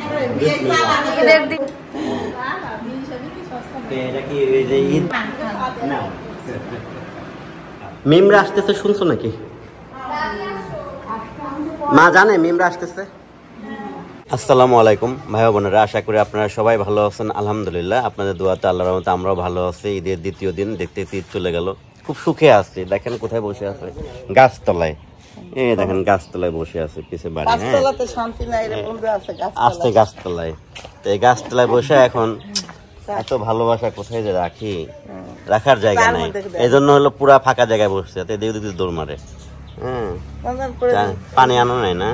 মিমরা আসতেছে শুনছো নাকি? মা জানে মিমরা আসতেছে? আসসালামু আলাইকুম ভাই বোনেরা, আশা করি আপনারা সবাই ভালো আছেন। আলহামদুলিল্লাহ, আপনাদের দোয়াতে আল্লাহর রহমতে আমরাও ভালো আছি। ঈদের দ্বিতীয় দিন, দেখতে ঈদ চলে গেল, খুব সুখে আছি। দেখেন কোথায় বসে আছে, গাছতলায়। এই দেখেন গাছতলায় বসে আছে, পিছে বাড়ি। আসছে গাছতলায়, তো এই গাছতলায় বসে এখন এত ভালোবাসা কোথায় যে রাখি, রাখার জায়গা নাই। এই জন্য হলো পুরা ফাঁকা জায়গায় বসছে, দিদি দৌড় মারে। হ্যাঁ, পানি আনো নাই না?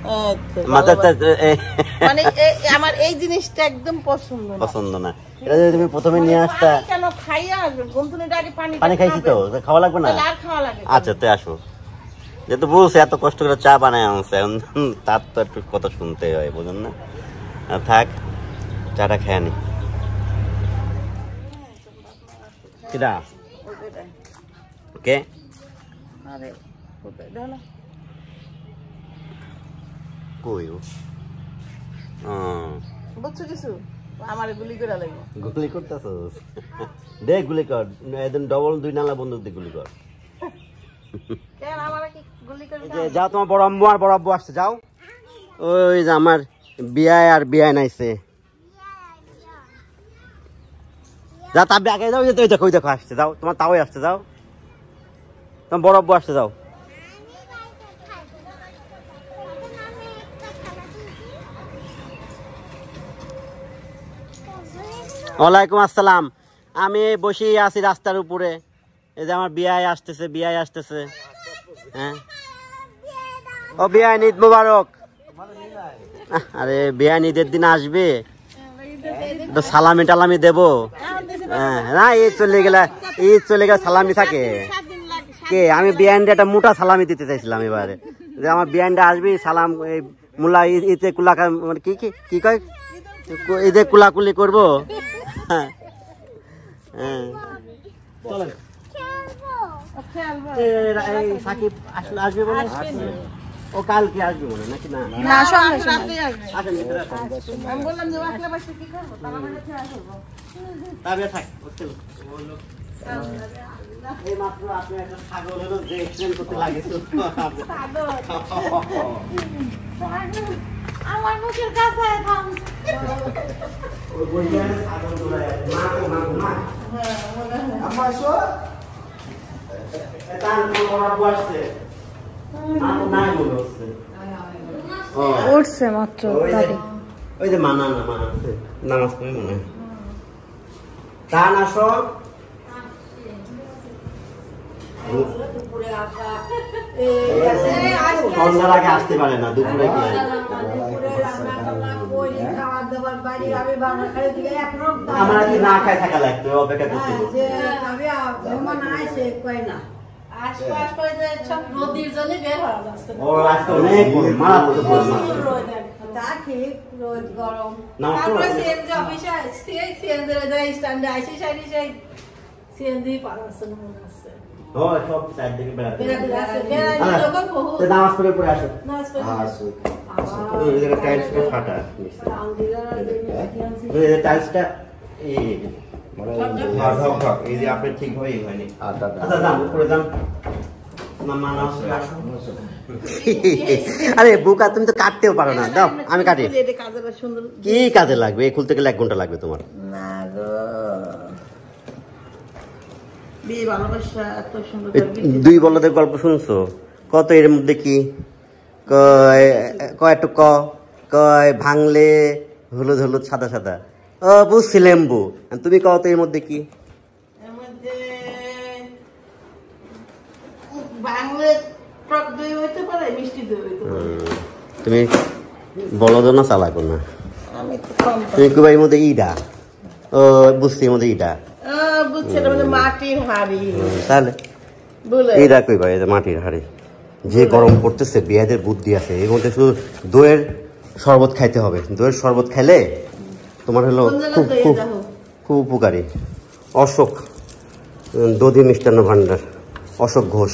আমার এই জিনিসটা একদম পছন্দ না। এটা যদি তুমি প্রথমে নিয়ে আসতা। কেন খাইয়া পানি খাইছি তো, খাওয়া লাগবে না? আচ্ছা তে আসো, যেহেতু বলছে এত কষ্ট করে চা বানায় আনছে, তার তো একটু কথা শুনতে হয়, বুঝুন না? থাক, চাটা খেয়ে নি। কিরা ওকে কই বুঝছো কিছু? আমার গুলি করে লাগবে। গুলি করতেছস? দে গুলি কর, একদম ডবল 2 নালা বন্দুক দিয়ে গুলি কর। কেন আমারে কি গুলি করে? যাও, তোমার বড় আম্মু আর বড় আব্বু আসছে, যাও। ওই যে আমার বিয়ায় আর বিয়ায় নাইছে, যা তাবে আগে যাও। ওই দেখো আসছে, যাও। তোমার তাওই আসছে, যাও। তোমার বড় আব্বু আসছে, যাও। ওয়ালাইকুম আসসালাম। আমি বসে আছি রাস্তার উপরে। এই যে আমার বিয়ায় আসতেছে। হ্যাঁ, ও বিয়ায় ঈদ মোবারক। আরে বিয়ায় ঈদের দিন আসবে তো সালামি টালামি দেবো। হ্যাঁ, না ঈদ চলে গেলে সালামি থাকে কে? আমি বিয়ানটা একটা মোটা সালামি দিতে চাইছিলাম এবারে, যে আমার বিয়ানটা আসবে, সালাম মুলা ঈদে কুলা মানে কি কয়, ঈদে কুলাকুলি করবো। হ্যাঁ, সাকিব আসবে বলে, ও কালকে আসবে বলে নাকি? না, এই মাত্র আপনি একটা ছাগল হলো যে এক্সিডেন্ট করতে লাগেছে। আমার মুখের কাছে ওই বইয়ারে ছাগল দৌড়ায়, মা আম্মা আসো, এটা আমার বড় আসছে, মা তো নাই বলে হচ্ছে, উঠছে মাত্র। ওই যে মা আছে, নামাজ পড়ে মনে হয়। টান আসো, সন্ধ্যার আগে আসতে পারে না, দুপুরে কি আমার কি না খাই থাকা লাগতো, অপেক্ষা করতে। নামাজ পড়ে পরে আসো। ফাটা টাইলসটা এই যে আপনি ঠিক হয়ে হয়নি। আচ্ছা যান উপরে যান। আরে বুকা, তুমি তো কাটতেও পারো না, দাও আমি কাটি। কি কাজে লাগবে? এই খুলতে গেলে 1 ঘন্টা লাগবে তোমার। দুই বলদের গল্প শুনছো? কত এর মধ্যে কি একটু কয় ভাঙলে হলুদ হলুদ সাদা সাদা, ও বুঝছি লেম্বু। তুমি কত এর মধ্যে কি? তুমি বলদ না চালাকো না, তুমি কুবাইয়ের মধ্যে ইডা, ও বুঝছি এর মধ্যে ইডা, মাটির হাড়ি। তাহলে ইডা কইবা, এই যে মাটির হাড়ি। যে গরম পড়তেছে, বিয়াদের বুদ্ধি আছে এর মধ্যে। শুধু দইয়ের শরবত খাইতে হবে, দইয়ের শরবত খাইলে তোমার হলো খুব উপকারী। অশোক দধি মিষ্টান্ন ভান্ডার, অশোক ঘোষ,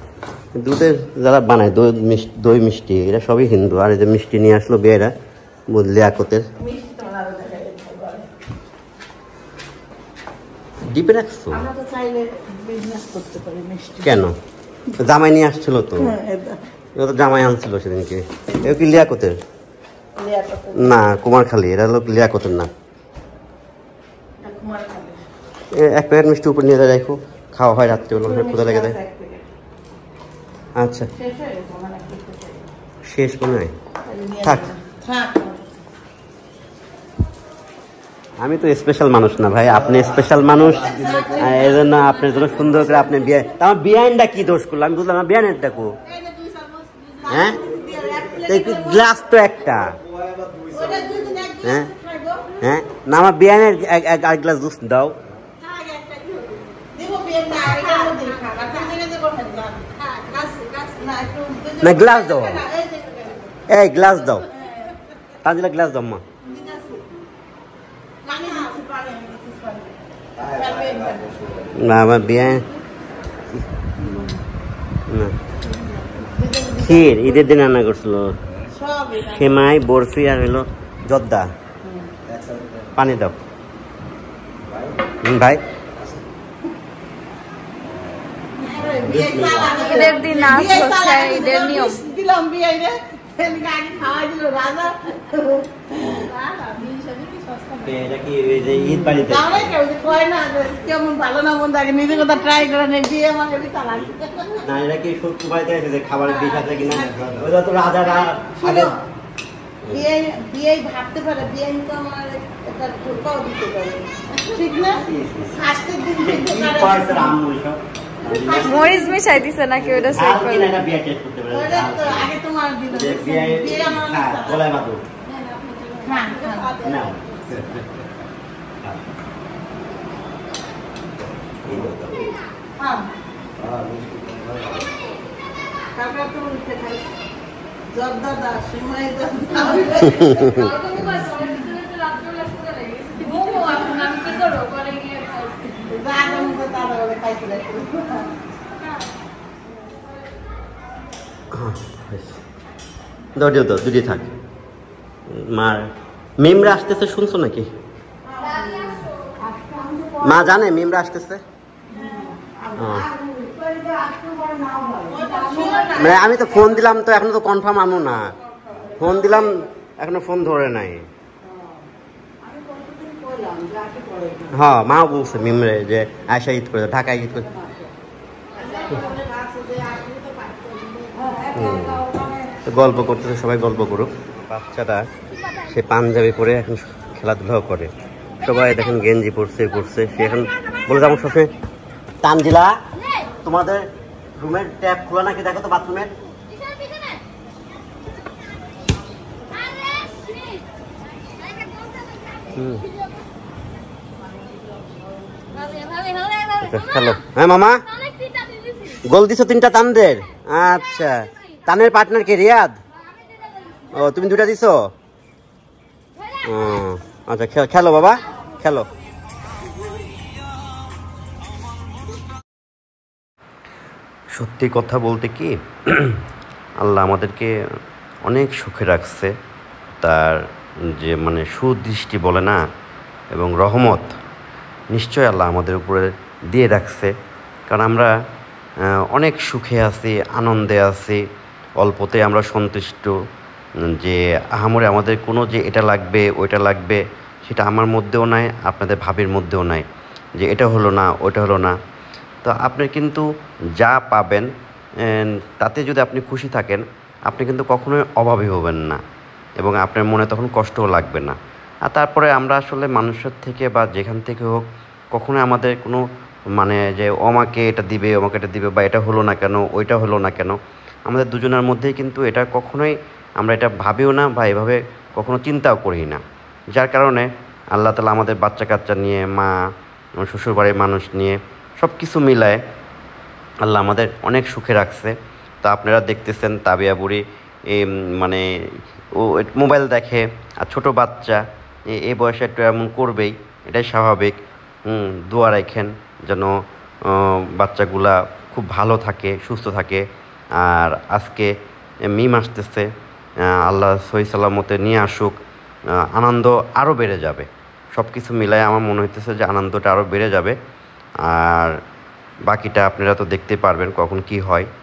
দুধের যারা বানায় দই মিষ্টি, এরা সবই হিন্দু। আর এই যে মিষ্টি নিয়ে আসলো বিয়েরা, লিয়াকতের মিষ্টি তোমার আরো দেখাই দিতে। ডিপে রাখছো আমরা তো চাইলে বিজনেস করতে পারি মিষ্টি। কেন? জামাই নিয়ে আসছিল তো, হ্যাঁ, এটা ও তো জামাই আনছিল সেদিনকে। এও কি লিয়াকতের? লিয়াকতের না, কুমারখালী। এটা হলো লিয়াকতের না। এটা কুমারখালী। এক প্যাকেট মিষ্টি উপর নিয়ে রাখো, খাওয়া হয় রাত্রিবেলা, ক্ষুধা লেগে দেয়। এক প্যাকেট। আচ্ছা, শেষ হয়ে গেছে, মানে এক প্যাকেট চাই। শেষ মনে হয়। তাহলে নিয়ে থাক। যাবেন। থাক। আমি তো স্পেশাল মানুষ না ভাই, আপনি স্পেশাল মানুষ। এই জন্য আপনার জন্য সুন্দর করে আপনি বিয়ে, আমার বিয়াইনটা কি দোষ করলো আমি বুঝলাম না। বিয়ানের দেখো, হ্যাঁ গ্লাস তো একটা, ওটা দুই দিন এক হ্যাঁ গ্লাস খাইবো। হ্যাঁ না, আমার বিয়ানের এক গ্লাস জুস দাও। থাক, একটা কি হবে? দেবো বিয়ের না, এটার মধ্যেই খাক। আর তুমি দেখে দেবো না, না। থাক, না, একটু দুজন- না, গ্লাস দাও। না, এই যে, এই গ্লাস দাও, তানজিলা গ্লাস দাও মা। ঠিক আছে। পানি দিচ্ছি, পানি, আমি দিচ্ছি পানি। তারপরে এটা। না আমার বিয়ান না, ক্ষীর ঈদের দিন রান্না করছিল, সব এটা। সেমাই বরফি আর হলো জর্দা। পানি দাও। ভাই ঈদের দিন নাচ হচ্ছে, ঈদের নিয়ম। দিলাম বিয়ে রে, এদিকে আগে খাওয়াই দিল রাজা। না, না, বিয়ে সবই কি সস্তা না। এটা কি ওই যে ঈদ বাড়িতে? তাহলে কেউ যে কয় না যে কেমন ভালো না মন্দ, আগে নিজে কথা ট্রাই করে নেই, বিয়ে আমাকে বিশাল লাগে। না, এটা কি সত্যি বাড়িতে আছে যে খাবারের বিষ আছে কিনা? ওইটা তো রাজারা আগে। বিয়ে বিয়ে ভাবতে পারে, বিয়ে তো আমার একটা ঢোকাও দিতে পারে, ঠিক না? ফার্স্টের দিন কি থেকে করেছে আম্মু এসব? মরিচ মিশাই দিছে নাকি ওটা সেট আর করে? কিনা এটা বিয়ে টেস্ট করতে পারে। ওটা তো আগে তোমার দিল, যে বিয়ে বিয়ে আমার হ্যাঁ, গলায় বাঁধো। খান খান। নাও। খান। তারপর তো উঠে খাই। জর্দা দাও, সিমাই দাও। যা আগে মতো তারা বলে খাইছিল একটু। দৌড়িও তো দুটি থাক। মার মিমরা আসতেছে, শুনছো নাকি? মা জানে মিমরা আসতেছে? ও। মানে আমি তো ফোন দিলাম তো এখনো তো কনফার্ম আমু না, ফোন দিলাম এখনো ফোন ধরে নাই। হ্যাঁ মা বলছে মিমরে যে আয়সা ঈদ করে ঢাকায় ঈদ করে। তো গল্প করতেছে, সবাই গল্প করুক। বাচ্চাটা সে পাঞ্জাবি পরে এখন খেলাধুলাও করে, সবাই দেখেন গেঞ্জি পরছে পরছে। সে এখন বলে যাবো সবসময়, তানজিলা তোমাদের রুমের ট্যাপ খোলা নাকি দেখো তো, বাথরুমের। হ্যালো, হ্যাঁ মামা গোল দিছো 3টা তানদের। আচ্ছা, তানের পার্টনার কে? রিয়াদ? ও তুমি 2টা দিছো? ও আচ্ছা, খেলো বাবা খেলো। সত্যি কথা বলতে কি, আল্লাহ আমাদেরকে অনেক সুখে রাখছে। তার যে মানে সুদৃষ্টি বলে না, এবং রহমত নিশ্চয় আল্লাহ আমাদের উপরে দিয়ে রাখছে। কারণ আমরা অনেক সুখে আছি, আনন্দে আছি, অল্পতে আমরা সন্তুষ্ট। যে আহামরে আমাদের কোনো যে এটা লাগবে ওইটা লাগবে সেটা আমার মধ্যেও নাই, আপনাদের ভাবির মধ্যেও নাই যে এটা হলো না ওইটা হলো না। তো আপনি কিন্তু যা পাবেন তাতে যদি আপনি খুশি থাকেন, আপনি কিন্তু কখনোই অভাবী হবেন না, এবং আপনার মনে তখন কষ্টও লাগবে না। আর তারপরে আমরা আসলে মানুষের থেকে বা যেখান থেকে হোক, কখনোই আমাদের কোনো মানে যে আমাকে এটা দিবে আমাকে এটা দিবে বা এটা হলো না কেন ওইটা হলো না কেন, আমাদের দুজনের মধ্যেই কিন্তু এটা কখনোই আমরা এটা ভাবিও না বা এভাবে কখনো চিন্তাও করি না। যার কারণে আল্লাহ তাআলা আমাদের বাচ্চা কাচ্চা নিয়ে, মা শ্বশুরবাড়ির মানুষ নিয়ে সব কিছু মিলায় আল্লাহ আমাদের অনেক সুখে রাখছে। তো আপনারা দেখতেছেন তাবিয়া বুড়ি মানে ও মোবাইল দেখে, আর ছোটো বাচ্চা এই বয়সে একটু এমন করবেই, এটাই স্বাভাবিক। দোয়া রাখেন যেন বাচ্চাগুলা খুব ভালো থাকে, সুস্থ থাকে। আর আজকে মিম আসতেছে, আল্লাহ সহি সালামতে নিয়ে আসুক। আনন্দ আরও বেড়ে যাবে। সব কিছু মিলায় আমার মনে হইতেছে যে আনন্দটা আরও বেড়ে যাবে। আর বাকিটা আপনারা তো দেখতে পারবেন কখন কি হয়।